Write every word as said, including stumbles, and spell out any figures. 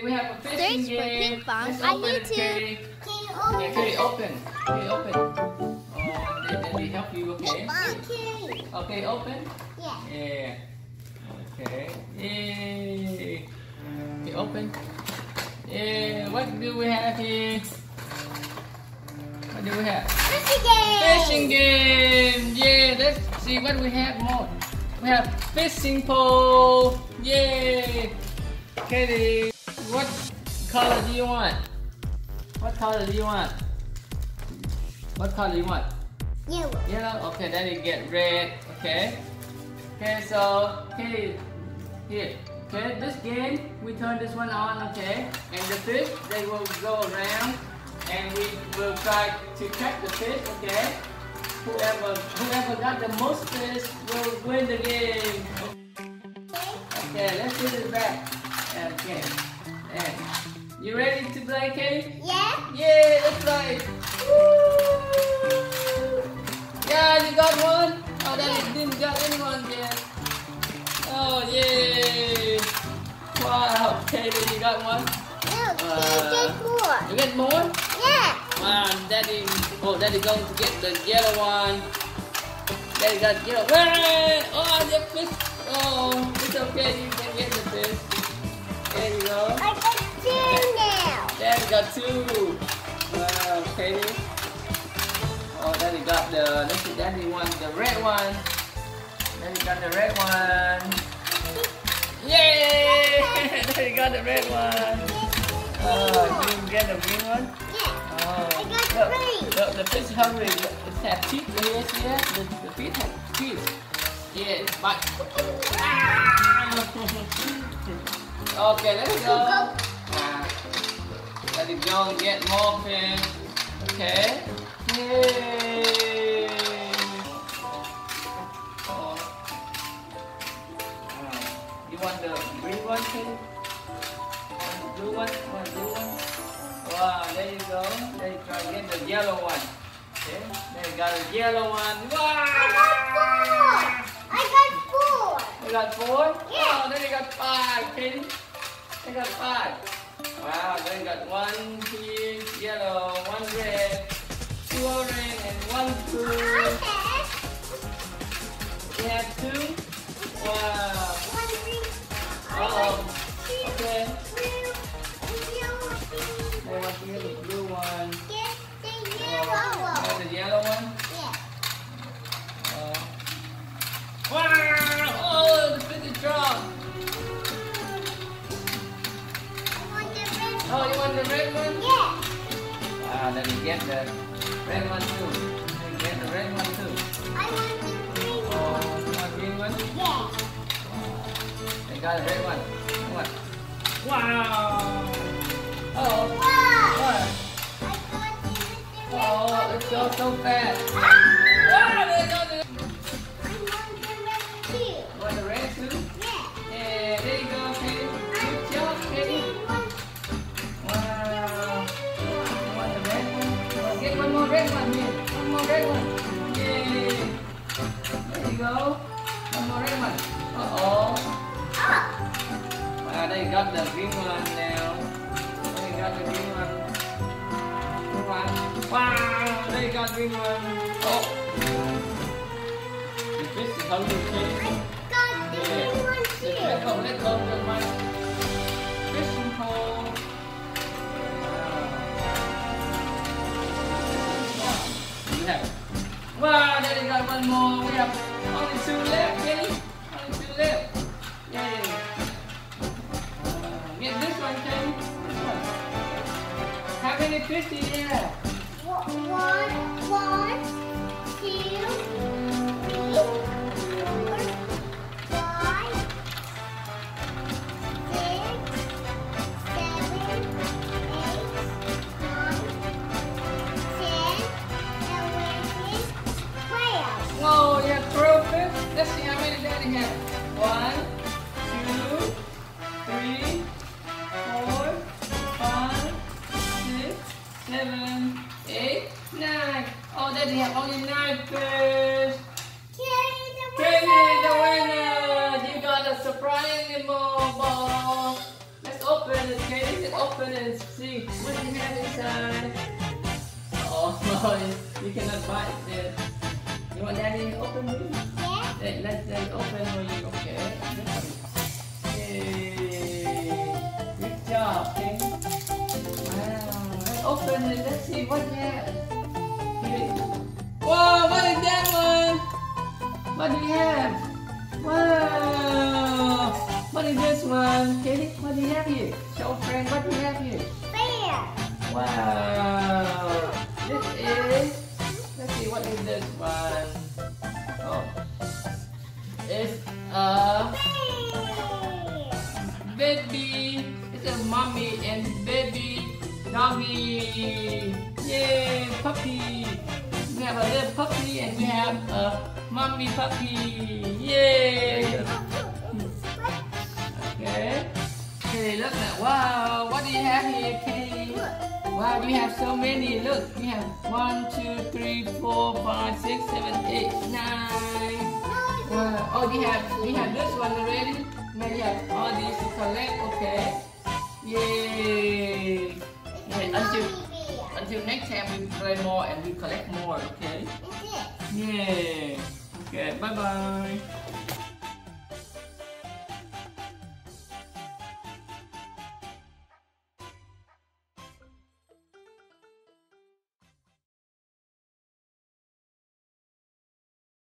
we have a fishing Search for game. ping pong Let's on open it, YouTube. Kaylee. Okay, Kaylee, open. Kaylee, open. Oh, then, then we help you, okay? Okay. Okay, open. Yeah. Yeah. Okay. Yay. Okay, open. Yeah. What do we have here? What do we have? Fishing game. Fishing game. Yeah. Let's see what we have more. We have fishing pole. Yay. Kaylee, what color do you want? What color do you want? What color do you want? Yellow. Yellow? Okay, then you get red. Okay. Okay, so, Kaylee, here. Okay, this game, we turn this one on, okay? And the fish, they will go around. And we will try to catch the fish, okay? Whoever, whoever got the most fish will win the game. Okay, let's put it back. Okay. And you ready to play, Kaylee? Yeah. Yeah, let's play. Woo! Yeah, you got one? Oh, that didn't got anyone yet. Oh, yay. Wow, Kaylee, you got one? No, Uh, get more. You get more? Yeah. Wow, Daddy. Oh, Daddy going to get the yellow one. Daddy got yellow. Wait! Oh, the fish. Oh, it's okay. You can get the fish. There you go. I got two now. Daddy got two. Wow, Kaylee. Oh, Daddy got the. Let's see, Daddy want the red one. Daddy got the red one. Yay! Daddy got the red one. Oh, did you get the green one? Yeah. Oh, I got look, three. look, the fish hungry. It has teeth. Yes, yes. The, the fish has teeth. Yeah, it's bite. Ah! Okay, let's go. Ah, let it go and get more fish. Okay. Yay! Oh. Ah, you want the green one, Kaylee? Blue one, one blue one. Wow, there you go. There you try to get the yellow one. Okay, there you got a yellow one. Wow! I got four. You got four? Yeah. Oh, then you got five, Kaylee. You got five. Wow, then you got one pink, yellow, one red, two orange, and one blue. Okay. You have two? Wow. One green. Uh-oh. Okay. Blue. Yellow. They want to get the blue one. Get the Oh, yellow. you want the yellow one? Yeah. Uh, wow! Oh, the fish is dropped. I want the red. Oh, you want the red one? Yeah. Wow, then you get the red one too. Then you get the red one too. I want the green. Oh, you want green one? Yeah. They got the red one. What? Wow! Oh, Wow. what? I got the red Oh, it's so so fast. Ah! Wow, they got the. I want the red too. Want the red too? Yeah. Yeah, there you go, Kaylee. Good job, Kaylee. Wow. You want the red one? Oh, get one more red one here. One more red one. Yay. There you go. One more red one. Uh-oh. Oh. Wow, they got the green one now. They got the green one. Green one. Wow, they got green one. Oh. The fish is hungry, Kaylee. Got the green one Let too. go, let go of my fishing pole. Wow. You have. Wow, then we got one more. We have only two left, Kaylee. Only two left. Yay. Uh, get this one, Kaylee. This one. How many fish do you have? One, one, two, three, four, five, six, seven, eight, nine, ten, eleven, twelve. Whoa, you have twelve fish? Let's see how many Daddy has. One, two, three, four, five, six, seven, eight, nine. Oh, Daddy have only nine fish. Kaylee, the winner! You got a surprise animal ball. Let's open it, Kaylee. see what you have inside. Oh, you cannot bite it. You want Daddy to open it? Yeah. Let, let Daddy open for you, okay? Yay! Good job, okay? Wow, let's open it. Let's see what you have. Whoa, what is that one? What do you have? Wow! What is this one? Kaylee, what do you have here? Show friend, what do you have here? Bear. Wow! This is, let's see, what is this one? Oh, it's a baby. It's a mommy and baby doggy. Yay, puppy. We have a little puppy and we have a mommy puppy. Yay! Okay. Okay, look at, wow, what do you have here, Kaylee? Wow, we have so many. Look, we have one, two, three, four, five, six, seven, eight, nine. Wow. Oh, we have we have this one already. Now you have all these to collect. Okay. Yay! Okay, until until next time we play more and we collect more. Okay. Yay! Okay. Bye bye.